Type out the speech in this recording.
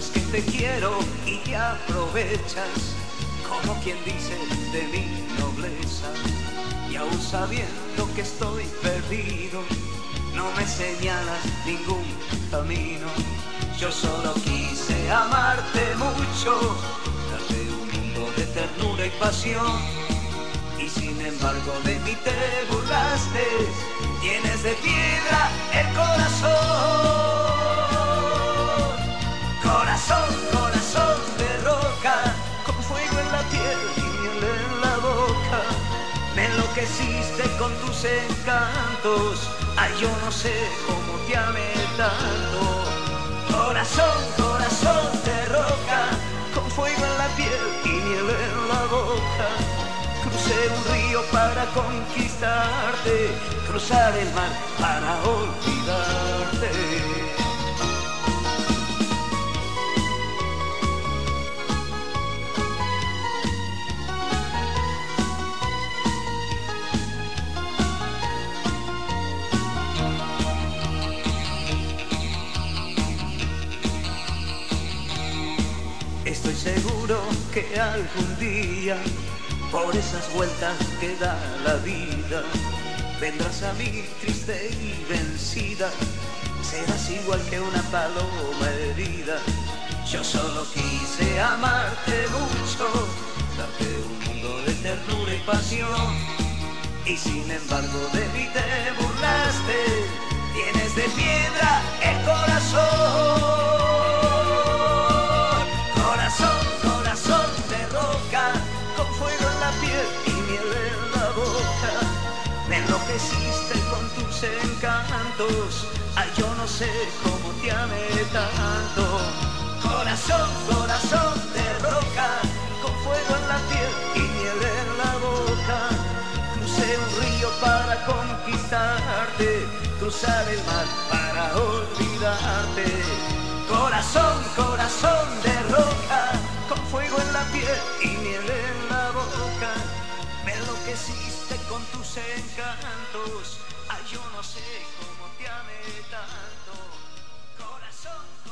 sabes que te quiero y te aprovechas, como quien dice, de mi nobleza. Y aún sabiendo que estoy perdido, no me señalas ningún camino. Yo solo quise amarte mucho, darte un mundo de ternura y pasión. Y sin embargo de mí te burlaste, tienes de piedra el corazón. Corazón, corazón de roca, con fuego en la piel y miel en la boca. Me enloqueciste con tus encantos, ay, yo no sé cómo te amé tanto. Corazón, corazón de roca, con fuego en la piel y miel en la boca. Crucé un río para conquistarte, cruzar el mar para olvidarte. Estoy seguro que algún día, por esas vueltas que da la vida, vendrás a mí triste y vencida. Serás igual que una paloma herida. Yo solo quise amarte mucho, darte un mundo de ternura y pasión. Y sin embargo de mí te burlaste, tienes de piedra el corazón. Corazón, corazón de roca, con fuego en la piel y miel en la boca. Me enloqueciste con tus encantos, ay, yo no sé cómo te amé tanto. Corazón, corazón de roca, con fuego en la piel y miel en la boca. Crucé un río para conquistarte, cruzar el mar para olvidarte. Corazón, corazón de roca, con fuego en la piel y miel en la boca. Me enloqueciste con tus encantos, ay, yo no sé cómo te amé tanto. Corazón.